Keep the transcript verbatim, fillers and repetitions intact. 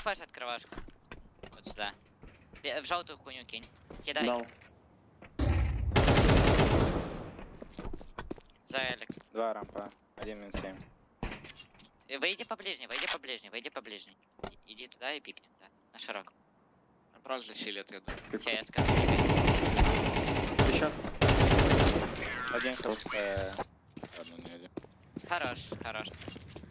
флеш открывашку. Вот сюда. В желтую хуйню кинь. Кидай. Дал. За элек. Два рампа. Один минус семь. Выйди по ближней, выйди по ближней, выйди по ближней. И- Иди туда и пикни, да. На широком. Просто чилит, я думаю. Сейчас я скажу. Еще. Один хп. Ладно, не один. Хорош, хорош.